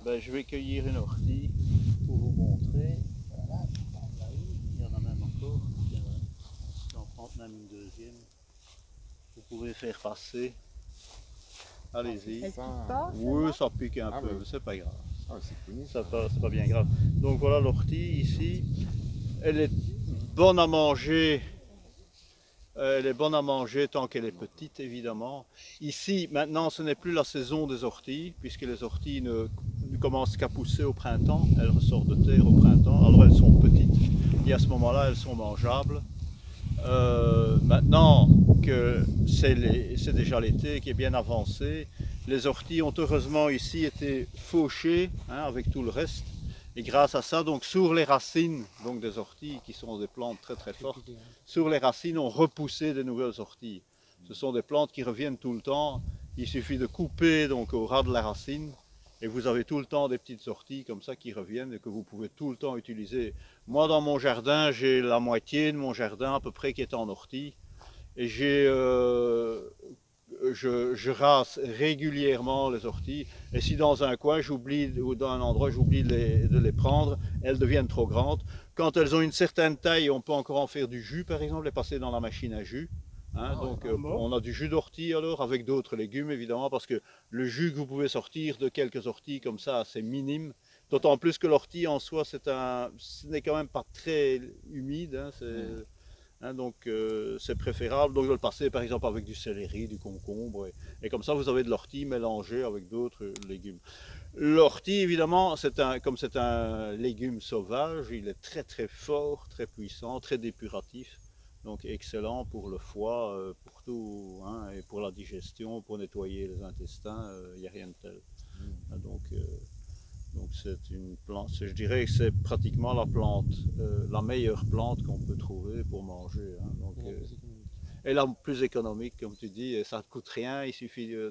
ben, je vais cueillir une ortie pour vous montrer. Voilà, il y en a même encore. J'en prends même une deuxième. Vous pouvez faire passer. Allez-y. Elle pique pas? Oui, ça pique un peu, oui. mais c'est pas grave. Ah, c'est connu. C'est pas bien grave. Donc voilà l'ortie ici. Elle est bonne à manger. Elle est bonne à manger tant qu'elle est petite, évidemment. Ici, maintenant, ce n'est plus la saison des orties, puisque les orties ne commencent qu'à pousser au printemps. Elles ressortent de terre au printemps. Alors elles sont petites, et à ce moment-là, elles sont mangeables. Maintenant que c'est déjà l'été qui est bien avancé, les orties ont heureusement ici été fauchées avec tout le reste. Et grâce à ça, donc sur les racines donc des orties, qui sont des plantes très très fortes, sur les racines ont repoussé de nouvelles orties. Ce sont des plantes qui reviennent tout le temps. Il suffit de couper donc au ras de la racine et vous avez tout le temps des petites orties comme ça qui reviennent et que vous pouvez tout le temps utiliser. Moi dans mon jardin, j'ai la moitié de mon jardin à peu près qui est en ortie et je rase régulièrement les orties et si dans un coin j'oublie ou dans un endroit j'oublie de les prendre, elles deviennent trop grandes. Quand elles ont une certaine taille, on peut encore en faire du jus par exemple, les passer dans la machine à jus. Donc on a du jus d'ortie alors avec d'autres légumes évidemment parce que le jus que vous pouvez sortir de quelques orties comme ça c'est minime. D'autant plus que l'ortie en soi ce n'est quand même pas très humide. Donc c'est préférable donc de le passer par exemple avec du céleri, du concombre et comme ça vous avez de l'ortie mélangée avec d'autres légumes. L'ortie évidemment comme c'est un légume sauvage, il est très très fort, très puissant, très dépuratif. Donc excellent pour le foie, pour tout, et pour la digestion, pour nettoyer les intestins, il n'y a rien de tel. Donc c'est une plante, je dirais que c'est pratiquement la plante, la meilleure plante qu'on peut trouver pour manger. Et la plus économique, comme tu dis, et ça ne coûte rien, il suffit de...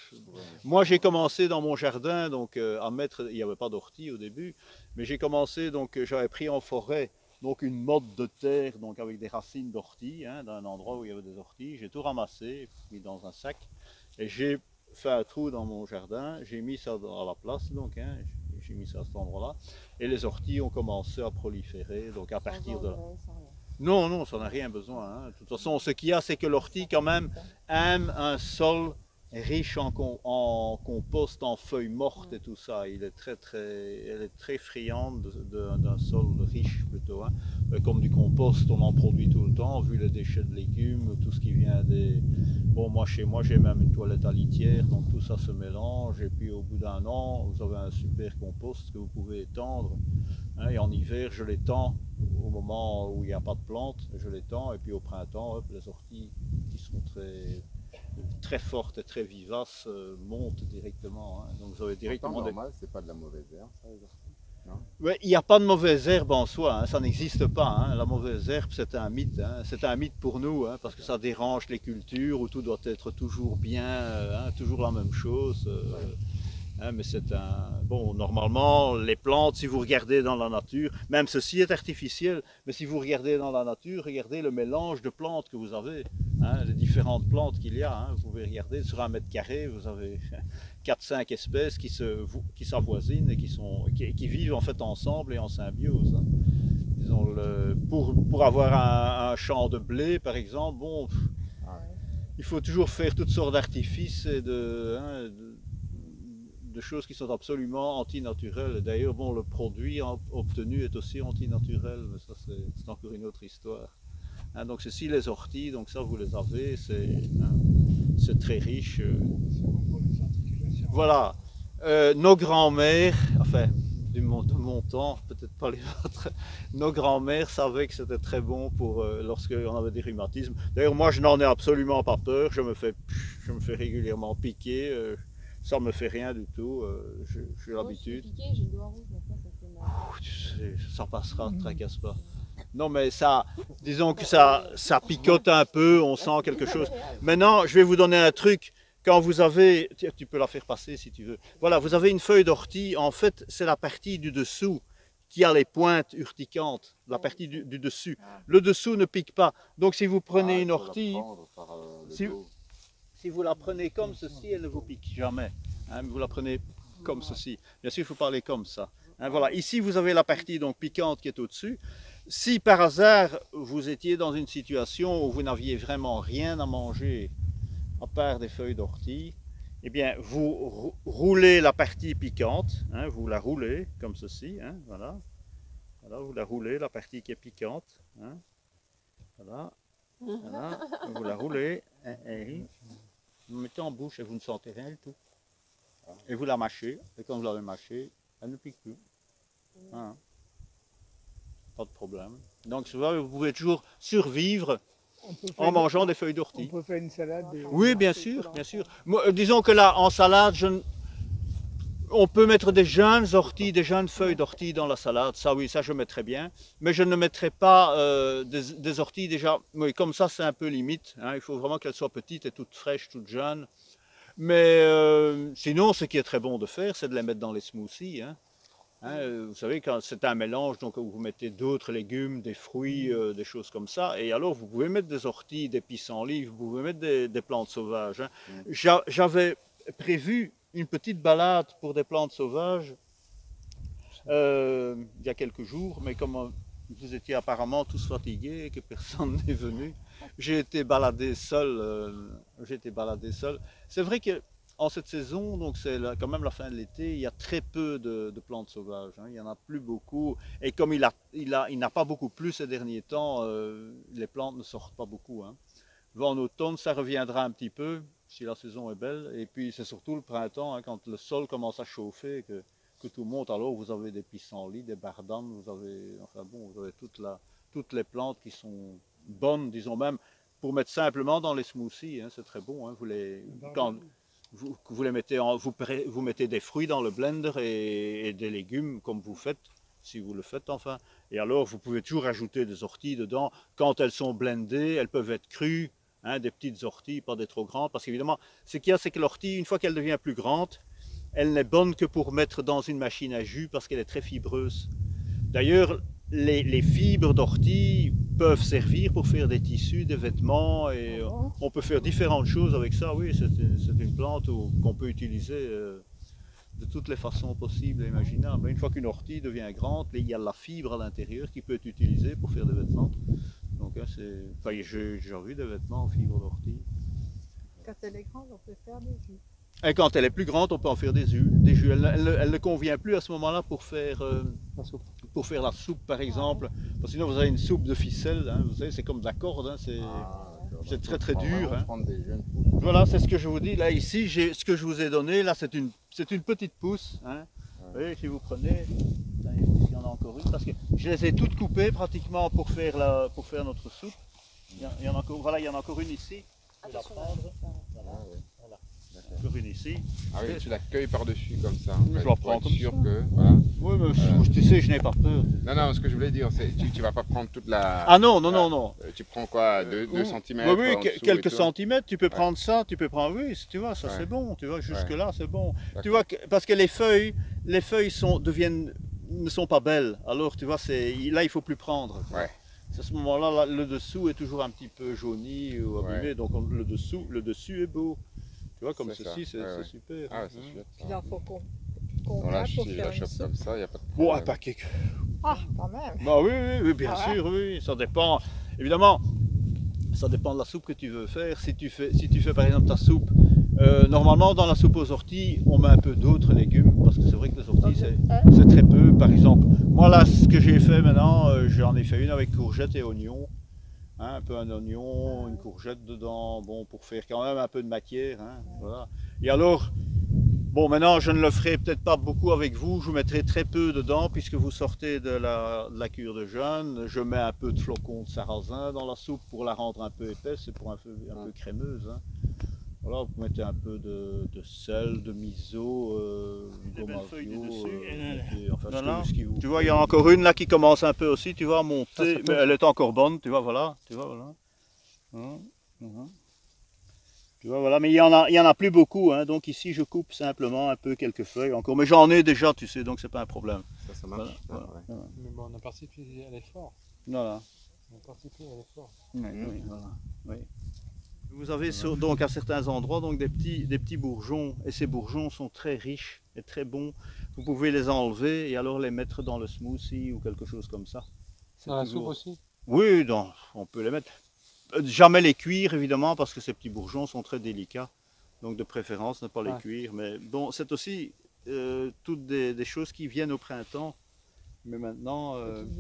Moi j'ai commencé dans mon jardin donc, à mettre, il n'y avait pas d'ortie au début, mais j'ai commencé, donc j'avais pris en forêt donc une motte de terre donc avec des racines d'ortie, d'un endroit où il y avait des orties, j'ai tout ramassé, mis dans un sac, et j'ai fait un trou dans mon jardin, j'ai mis ça à la place, donc j'ai mis ça à cet endroit-là, et les orties ont commencé à proliférer, donc à partir de là. Non, non, ça n'a rien besoin. De toute façon, ce qu'il y a, c'est que l'ortie quand même aime un sol riche en compost, en feuilles mortes et tout ça. Elle est très friande d'un sol riche plutôt. Comme du compost, on en produit tout le temps, vu les déchets de légumes, tout ce qui vient des... Bon, moi, chez moi, j'ai même une toilette à litière, donc tout ça se mélange. Et puis, au bout d'un an, vous avez un super compost que vous pouvez étendre. Et en hiver, je l'étends au moment où il n'y a pas de plantes, je l'étends. Et puis, au printemps, hop, les orties qui sont très fortes et très vivaces montent directement. Donc, vous avez directement normal, c'est pas de la mauvaise herbe, ça, les orties. Ouais, il n'y a pas de mauvaise herbe en soi, ça n'existe pas. La mauvaise herbe, c'est un mythe. C'est un mythe pour nous, parce que ça dérange les cultures où tout doit être toujours bien, toujours la même chose. Mais c'est un... Bon, normalement, les plantes, si vous regardez dans la nature, même ceci est artificiel, mais si vous regardez dans la nature, regardez le mélange de plantes que vous avez, les différentes plantes qu'il y a. Vous pouvez regarder sur 1 m², vous avez 4-5 espèces qui s'avoisinent et qui vivent en fait ensemble et en symbiose. Disons, pour avoir un champ de blé, par exemple, bon, il faut toujours faire toutes sortes d'artifices et de choses qui sont absolument antinaturelles. D'ailleurs, bon, le produit obtenu est aussi antinaturel, mais ça c'est encore une autre histoire. Donc ceci, les orties, donc ça vous les avez, c'est très riche. Voilà, nos grands-mères, enfin de mon temps, peut-être pas les autres, nos grands-mères savaient que c'était très bon pour lorsqu'on avait des rhumatismes. D'ailleurs, moi je n'en ai absolument pas peur, je me fais régulièrement piquer. Ça me fait rien du tout, j'ai l'habitude. J'ai le doigt rouge, maintenant ça fait mal. Tu sais, ça passera, ne tracasse pas. Non mais ça, disons que ça picote un peu, on sent quelque chose. Maintenant, je vais vous donner un truc. Quand vous avez, tu peux la faire passer si tu veux. Voilà, vous avez une feuille d'ortie, en fait c'est la partie du dessous qui a les pointes urticantes, la partie du dessus. Le dessous ne pique pas. Donc si vous prenez une ortie... Si vous la prenez comme ceci, elle ne vous pique jamais. Vous la prenez comme ceci. Bien sûr, il faut parler comme ça. Hein, voilà. Ici, vous avez la partie donc piquante qui est au-dessus. Si par hasard, vous étiez dans une situation où vous n'aviez vraiment rien à manger, à part des feuilles d'ortie, eh bien, vous roulez la partie piquante, hein, vous la roulez comme ceci, hein, voilà. Voilà, vous la roulez, la partie qui est piquante, hein, voilà. Voilà, vous la roulez, vous la mettez en bouche et vous ne sentez rien du tout. Et vous la mâchez, et quand vous l'avez mâchée, elle ne pique plus. Hein. Pas de problème. Donc souvent, vous pouvez toujours survivre en mangeant des feuilles d'ortie. On peut faire une salade. Oui, bien sûr, bien sûr. Moi, disons que là, en salade, on peut mettre des jeunes orties, des jeunes feuilles d'ortie dans la salade. Ça, oui, ça je mettrais bien. Mais je ne mettrai pas des orties déjà. Oui, comme ça, c'est un peu limite. Hein. Il faut vraiment qu'elles soient petites et toutes fraîches, toutes jeunes. Mais sinon, ce qui est très bon de faire, c'est de les mettre dans les smoothies. Hein. Hein, vous savez, quand c'est un mélange, donc vous mettez d'autres légumes, des fruits, des choses comme ça. Et alors, vous pouvez mettre des orties, des pissenlits, vous pouvez mettre des plantes sauvages. Hein. J'avais prévu une petite balade pour des plantes sauvages il y a quelques jours, mais comme vous étiez apparemment tous fatigués et que personne n'est venu, j'ai été baladé seul. C'est vrai que en cette saison, donc c'est quand même la fin de l'été, il y a très peu de plantes sauvages. Hein, il n'y en a plus beaucoup. Et comme il n'a pas beaucoup plu ces derniers temps, les plantes ne sortent pas beaucoup. Hein. En automne, ça reviendra un petit peu, si la saison est belle. Et puis c'est surtout le printemps, hein, quand le sol commence à chauffer, que tout monte. Alors vous avez des pissenlits, des bardanes, vous avez toutes les plantes qui sont bonnes, disons même, pour mettre simplement dans les smoothies. Hein, c'est très bon. Hein, vous les mettez vous mettez des fruits dans le blender et des légumes comme vous faites, si vous le faites enfin. Et alors vous pouvez toujours ajouter des orties dedans. Quand elles sont blendées, elles peuvent être crues, hein, des petites orties, pas des trop grandes. Parce qu'évidemment, ce qu'il y a, c'est que l'ortie, une fois qu'elle devient plus grande, elle n'est bonne que pour mettre dans une machine à jus parce qu'elle est très fibreuse. D'ailleurs, les fibres d'ortie peuvent servir pour faire des tissus, des vêtements, et on peut faire différentes choses avec ça. Oui, c'est une plante qu'on peut utiliser de toutes les façons possibles et imaginables. Mais une fois qu'une ortie devient grande, il y a la fibre à l'intérieur qui peut être utilisée pour faire des vêtements. Donc, j'ai déjà vu des vêtements en fibre d'ortie. Quand elle est grande, on peut faire des jus. Et quand elle est plus grande, on peut en faire des jus. Elle ne convient plus à ce moment-là pour faire la soupe, par exemple. Parce que sinon, vous avez une soupe de ficelle. Hein, vous savez, c'est comme de la corde. Hein, c'est très très dur. Hein. Voilà, c'est ce que je vous dis. Là, ici, ce que je vous ai donné, là, c'est une petite pousse. Hein. Vous voyez, si vous prenez, il y en a encore une, parce que je les ai toutes coupées pratiquement pour faire notre soupe. Il y en a encore une ici. Je vais la prendre. Voilà. Encore une ici. Ah oui, tu la cueilles par-dessus comme ça. Je la prends comme sûr ça. Que, voilà. Oui, mais tu sais, je n'ai pas peur. Non, ce que je voulais dire, c'est que tu vas pas prendre toute la... Ah non. Tu prends quoi, 2 cm? Oui, quelques centimètres, tu peux prendre ça, oui, tu vois, ça c'est bon, tu vois, jusque-là c'est bon. Tu vois, parce que les feuilles ne sont pas belles, alors tu vois, là il faut plus prendre. Ouais. À ce moment-là, le dessous est toujours un petit peu jauni ou abîmé, donc le dessus est beau. Tu vois, comme ceci, c'est super. Ah ouais, c'est chouette. Il en faut qu'on Là, pour si je faire la une chope soupe. comme ça, il n'y a pas de Bon, problème. un paquet. Ah, quand même. Bah oui, bien sûr, oui, ça dépend. Évidemment, ça dépend de la soupe que tu veux faire. Si tu fais par exemple ta soupe, normalement dans la soupe aux orties, on met un peu d'autres légumes, parce que c'est vrai que les orties, c'est très peu. Par exemple, moi là, ce que j'ai fait maintenant, j'en ai fait une avec courgettes et oignons. Hein, un peu un oignon, une courgette dedans, bon, pour faire quand même un peu de matière. Hein, voilà. Et alors, bon, maintenant, je ne le ferai peut-être pas beaucoup avec vous, je vous mettrai très peu dedans, puisque vous sortez de la cure de jeûne. Je mets un peu de flocons de sarrasin dans la soupe pour la rendre un peu épaisse et pour un peu crémeuse. Hein. Voilà, vous mettez un peu de sel, de miso, de tu vois, il y en a encore une là qui commence un peu aussi, tu vois, à monter, mais elle est encore bonne, tu vois, voilà. Tu vois, voilà, mais il y en a plus beaucoup, hein, donc ici je coupe simplement un peu quelques feuilles encore, mais j'en ai déjà, tu sais, donc c'est pas un problème. Ça marche. Voilà. Mais bon, on a participé à l'effort. Voilà. On a participé à l'effort. Oui, voilà. Oui. Vous avez donc à certains endroits donc des petits bourgeons, et ces bourgeons sont très riches et très bons. Vous pouvez les enlever et alors les mettre dans le smoothie ou quelque chose comme ça. Dans la soupe aussi? Oui, on peut les mettre. Jamais les cuire évidemment parce que ces petits bourgeons sont très délicats. Donc de préférence ne pas les cuire. Mais bon, c'est aussi toutes des choses qui viennent au printemps. Mais maintenant...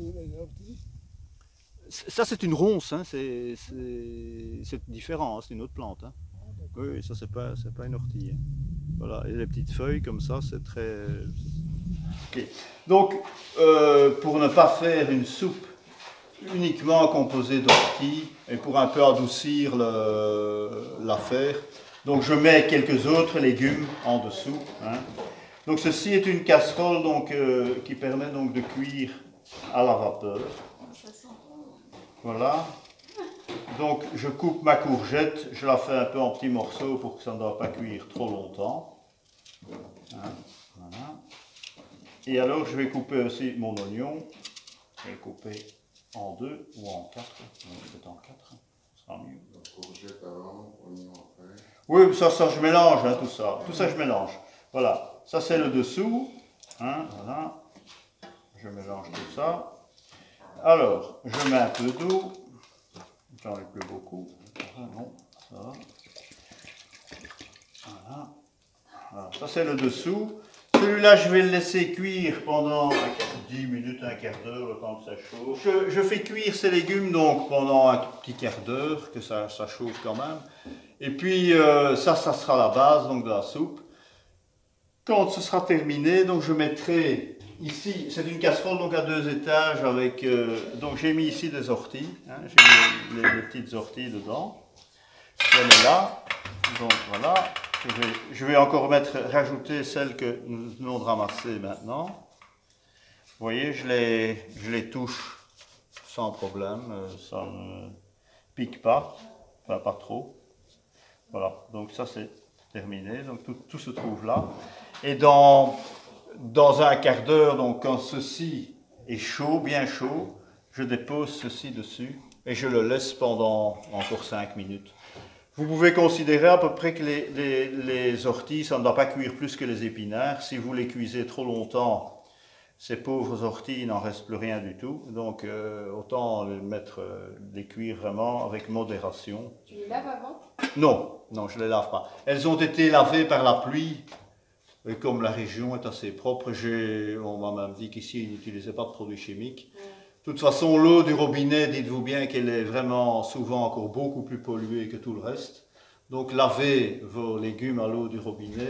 Ça c'est une ronce, hein. C'est différent, hein. C'est une autre plante. Hein. Oui, ça c'est pas une ortie. Hein. Voilà, et les petites feuilles comme ça, c'est très... Okay. Donc, pour ne pas faire une soupe uniquement composée d'orties, et pour un peu adoucir l'affaire, donc je mets quelques autres légumes en dessous. Hein. Donc ceci est une casserole donc, qui permet donc de cuire à la vapeur. Voilà. Donc je coupe ma courgette, je la fais un peu en petits morceaux pour que ça ne doit pas cuire trop longtemps. Hein, voilà. Et alors je vais couper aussi mon oignon. Je vais le couper en 2 ou en 4. Peut-être en 4, ce sera mieux. Donc courgette avant, oignon après. Oui, ça je mélange, hein, tout ça. Tout ça je mélange. Voilà, ça c'est le dessous. Hein, voilà. Je mélange tout ça. Alors, je mets un peu d'eau. J'en ai plus beaucoup. Non, ça va. Voilà. Voilà. Ça c'est le dessous. Celui-là, je vais le laisser cuire pendant 10 minutes, un quart d'heure, le temps que ça chauffe. Je fais cuire ces légumes donc pendant un petit quart d'heure, que ça chauffe quand même. Et puis ça sera la base donc, de la soupe. Quand ce sera terminé, donc je mettrai ici, c'est une casserole donc à 2 étages avec, donc j'ai mis ici des orties, hein, j'ai mis les petites orties dedans. Je les mets là, donc voilà. Je vais encore rajouter celles que nous venons de ramasser maintenant. Vous voyez, je les touche sans problème, ça ne pique pas, enfin pas trop. Voilà, donc ça c'est terminé, donc tout se trouve là. Et dans un quart d'heure, donc quand ceci est chaud, bien chaud, je dépose ceci dessus et je le laisse pendant encore 5 minutes. Vous pouvez considérer à peu près que les orties, ça ne doit pas cuire plus que les épinards. Si vous les cuisez trop longtemps, ces pauvres orties, il n'en reste plus rien du tout. Donc autant les cuire vraiment avec modération. Tu les laves avant? Non, je ne les lave pas. Elles ont été lavées par la pluie. Et comme la région est assez propre, on m'a même dit qu'ici, ils n'utilisaient pas de produits chimiques. De toute façon, l'eau du robinet, dites-vous bien qu'elle est vraiment souvent encore beaucoup plus polluée que tout le reste. Donc, lavez vos légumes à l'eau du robinet,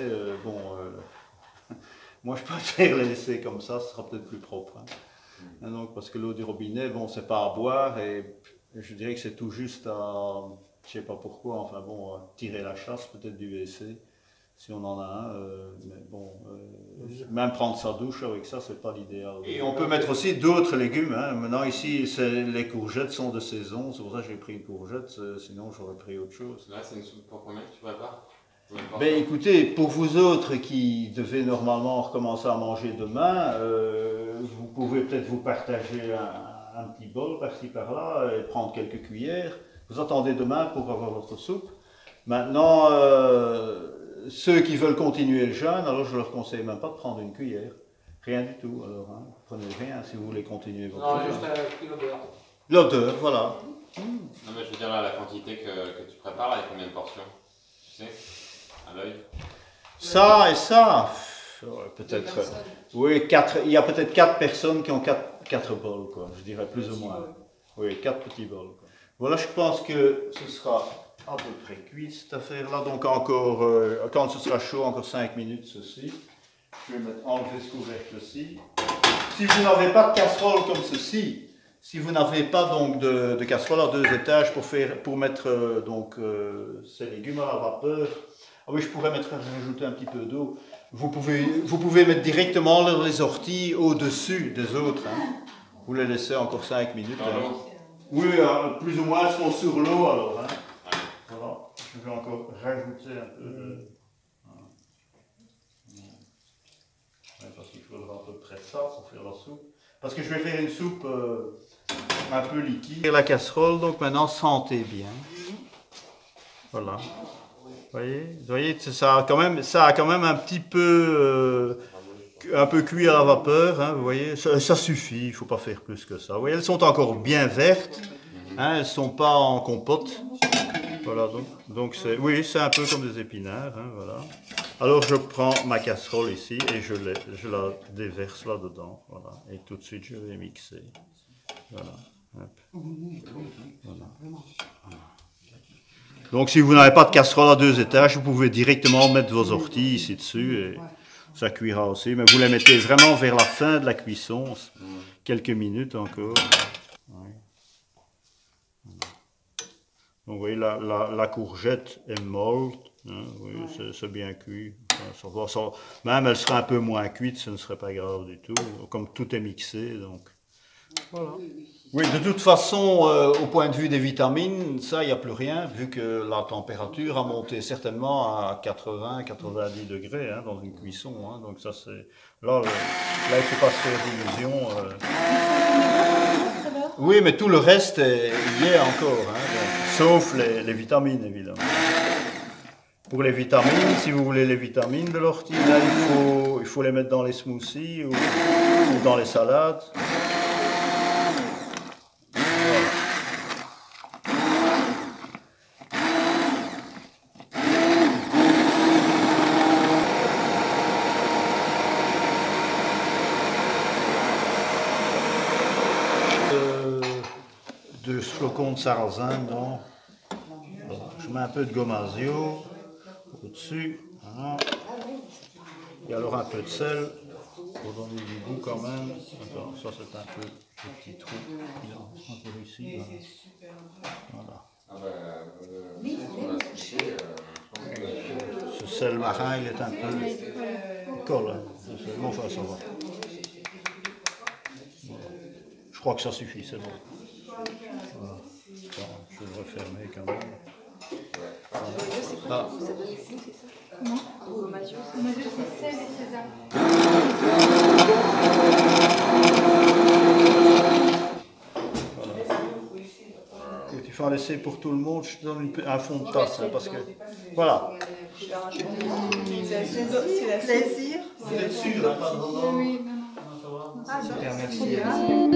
moi je préfère les laisser comme ça, ce sera peut-être plus propre. Hein. Donc, parce que l'eau du robinet, bon, c'est pas à boire et je dirais que c'est tout juste à, je sais pas pourquoi, enfin bon, à tirer la chasse peut-être du WC. Si on en a un, mais bon, même prendre sa douche avec ça, c'est pas l'idéal. Et on peut mettre aussi d'autres légumes. Hein. Maintenant ici, les courgettes sont de saison, c'est pour ça que j'ai pris une courgette, sinon j'aurais pris autre chose. Là, c'est une soupe pour combien que tu prépares? Ben écoutez, pour vous autres qui devez normalement recommencer à manger demain, vous pouvez peut-être vous partager un petit bol par-ci par-là et prendre quelques cuillères. Vous attendez demain pour avoir votre soupe. Maintenant, ceux qui veulent continuer le jeûne, alors je leur conseille même pas de prendre une cuillère. Rien du tout, alors. Hein. Prenez rien si vous voulez continuer votre jeûne. Non, juste l'odeur. L'odeur, voilà. Non, mais je veux dire, là, la quantité que tu prépares, avec combien de portions? Tu sais, à l'œil? Ça et ça, peut-être. Oui, 4, il y a peut-être 4 personnes qui ont 4 bols, quoi. Je dirais plus ou moins. Oui, 4 petits bols. Quoi. Voilà, je pense que ce sera à peu près cuit cette affaire-là. Donc encore, quand ce sera chaud, encore 5 minutes ceci. Je vais enlever ce couvercle-ci. Si vous n'avez pas de casserole comme ceci, si vous n'avez pas donc de casserole à 2 étages pour mettre ces légumes à la vapeur, ah oui, je pourrais rajouter un petit peu d'eau. Vous pouvez mettre directement les orties au-dessus des autres. Hein. Vous les laissez encore 5 minutes. Hein. Oui, plus ou moins, elles sont sur l'eau alors. Hein. Voilà, je vais encore rajouter un peu de... Ouais, parce qu'il faudra à peu près ça pour faire la soupe. Parce que je vais faire une soupe un peu liquide. La casserole, donc maintenant, sentez bien. Voilà. Vous voyez, ça a quand même un petit peu, un peu cuit à la vapeur. Hein, vous voyez, ça suffit. Il ne faut pas faire plus que ça. Vous voyez, elles sont encore bien vertes. Hein, elles ne sont pas en compote. Voilà, donc c'est, oui, c'est un peu comme des épinards. Hein, voilà. Alors je prends ma casserole ici et je la déverse là-dedans. Voilà. Et tout de suite je vais mixer. Voilà. Hop. Voilà. Donc si vous n'avez pas de casserole à 2 étages, vous pouvez directement mettre vos orties ici dessus et ça cuira aussi. Mais vous les mettez vraiment vers la fin de la cuisson, quelques minutes encore. Ouais. Donc vous voyez, la courgette est molle, hein, oui, c'est bien cuit. Même elle serait un peu moins cuite, ce ne serait pas grave du tout, comme tout est mixé. Donc. Voilà. Oui, de toute façon, au point de vue des vitamines, ça, il n'y a plus rien, vu que la température a monté certainement à 80-90 degrés hein, dans une cuisson. Hein, donc ça, c'est... Là, il ne faut pas se faire d'illusions. Oui, mais tout le reste y est encore, hein, donc, sauf les vitamines, évidemment. Pour les vitamines, si vous voulez les vitamines de l'ortie, là, il faut les mettre dans les smoothies ou dans les salades. De flocons de sarrasin dedans. Je mets un peu de gomasio au-dessus. Voilà. Et alors un peu de sel pour donner du goût quand même. Attends, ça c'est un peu le petit trou qu'il a encore ici. Voilà. Ce sel marin il est un peu colle. Bon, enfin, ça va. Je crois que ça suffit, c'est bon. Voilà. Attends, je vais le refermer quand même. Voilà. Ah. C'est sel et sésame. Et tu fais en laisser pour tout le monde, je te donne un fond de tasse, hein, parce que... Voilà. C'est la plaisir. Vous êtes sûr, hein, pas de Oui, non. merci. Merci.